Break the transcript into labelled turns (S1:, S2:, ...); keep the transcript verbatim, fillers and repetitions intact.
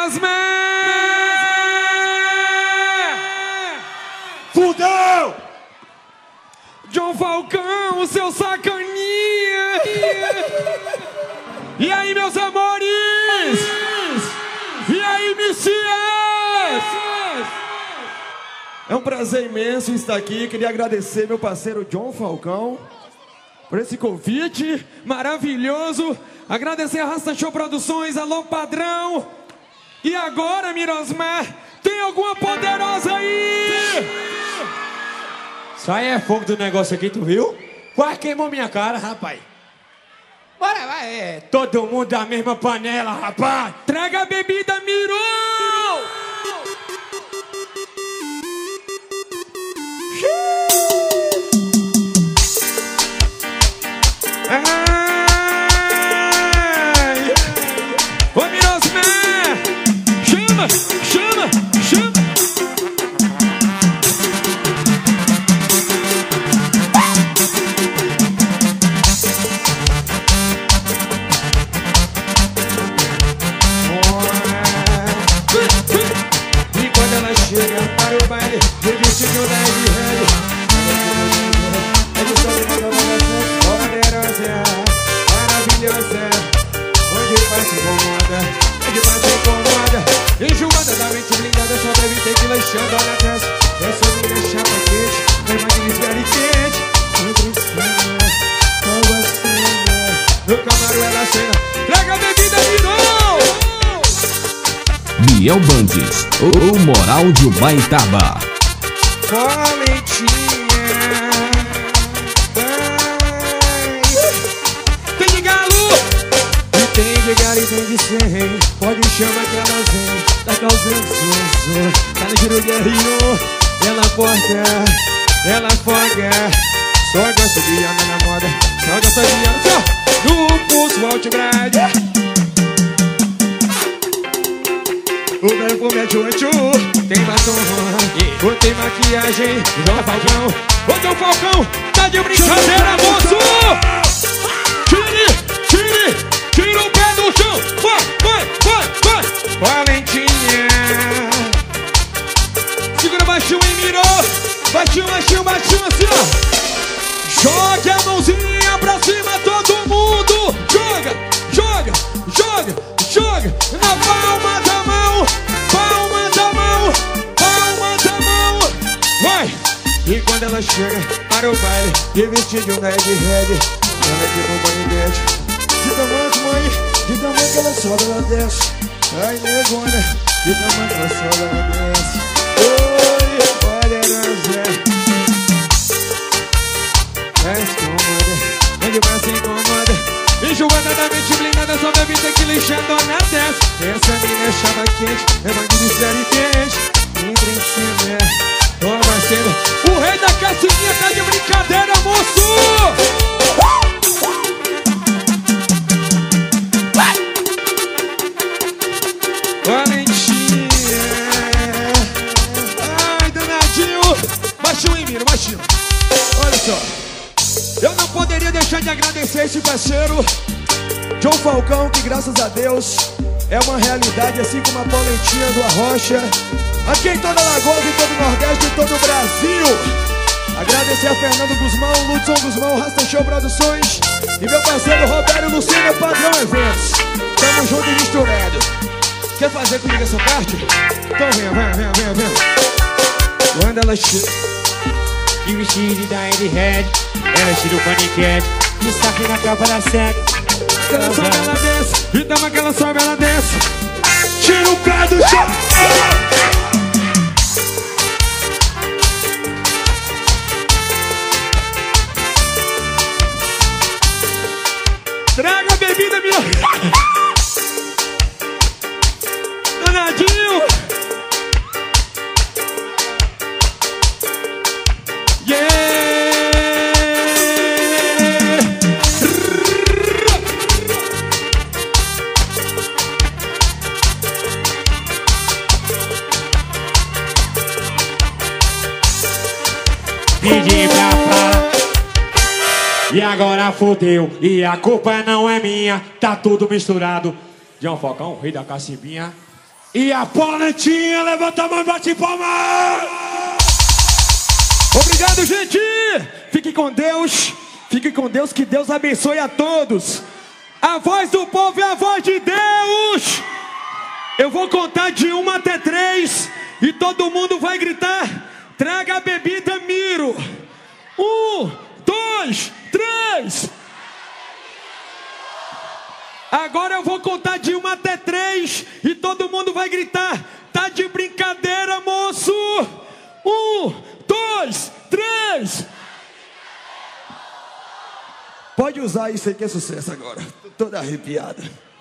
S1: Mirosmé!
S2: Fudeu!
S1: John Falcão, o seu sacaninha! E aí, meus amores? E aí, Messias? É um prazer imenso estar aqui. Queria agradecer meu parceiro John Falcão por esse convite maravilhoso. Agradecer a Rasta Show Produções, alô padrão. E agora, Mirosmé, tem alguma poderosa aí?
S2: Isso aí é fogo do negócio aqui, tu viu? Quase queimou minha cara, rapaz. Bora, vai, é todo mundo da mesma panela, rapaz.
S1: Traga a bebida, Miro! Ai! Ô, Mirosmé! Chama, chama, chama! E quando ela chega para o baile, eu disse que eu dei de velho. Poderosa, maravilhosa, onde faz se incomoda, onde faz se incomoda. Enjoada da mente blindada, só bebe tequila chando na testa. Essa menina chapa quente, vai mais desviar e quente. Entre cima, água cima, no camarão ela cena. Traga a bebida, virou!
S3: Biel Bandes, o moral de Ubaitaba.
S1: Valentinha, tem de galo, e tem de galo e tem de cem. Pode chamar que ela vem, tá causando susto. Tá no giro guerrinho, ela porta, ela foga. Só gosta de andar na moda, só gosta de andar no pulso Altigrade. O perfume é tchu-tchu, tem batom, yeah. Ou tem maquiagem, João Falcão. Ô, João Falcão, tá de brincadeira, moço! Tire, tire, tira o pé do chão. Vai, vai, vai, vai. Valentinha, segura baixinho e mirou. Baixinho, baixinho, baixinho, assim, ó. Jogue a mãozinha pra cima, todo mundo. Joga, joga, joga, joga na palma da mão. Palma da mão, palma da mão. Vai! E quando ela chega para o baile, de vestido de um red red, ela tipo um banidete. De tamanho, mãe, de tamanho que ela sobe, ela desce. Ai, negona, de tamanho que ela sobe, ela desce. Oi, poderosa. Desce, incomoda, onde vai se incomoda. Enjoada da mente blindada, só bebe tequila e na testa. Essa menina é chava quente, é bandido sério e quente. Entra em cima, toma cena. O rei da caçulinha tá de brincadeira, moço! Valentinha, ai, danadinho. Baixinho em mira, baixinho. Olha só, eu não poderia deixar de agradecer esse parceiro John Falcão, que graças a Deus é uma realidade, assim como a Paulentinha do Arrocha, aqui em toda Lagoa, em todo o Nordeste, em todo o Brasil. Agradecer a Fernando Guzmão, Ludson Guzmão, Rasta Show Produções e meu parceiro Roberto Lucena, Padrão Eventos. Tamo junto e misturado. Quer fazer comigo essa parte? Então vem, vem, vem, vem, vem. Quando ela chega
S2: E vestido da N Red, ela tira o paniquete, destaque na capa da série.
S1: Ela sobe, ela desce, e tama que ela sobe, ela desce. Tira o pé do chão. Traga a bebida, minha. Danadinho.
S2: Pedi pra falar, e agora fodeu, e a culpa não é minha, tá tudo misturado. John Falcão, rei da cacimbinha. E a Pauletinha, levanta a mão e bate palma!
S1: Obrigado, gente! Fique com Deus. Fique com Deus, que Deus abençoe a todos. A voz do povo é a voz de Deus. Eu vou contar de uma até três e todo mundo vai gritar: traga a bebida, Miro. Um, dois, três. Agora eu vou contar de uma até três e todo mundo vai gritar: tá de brincadeira, moço? Um, dois, três. Pode usar isso aí que é sucesso agora. Tô toda arrepiada.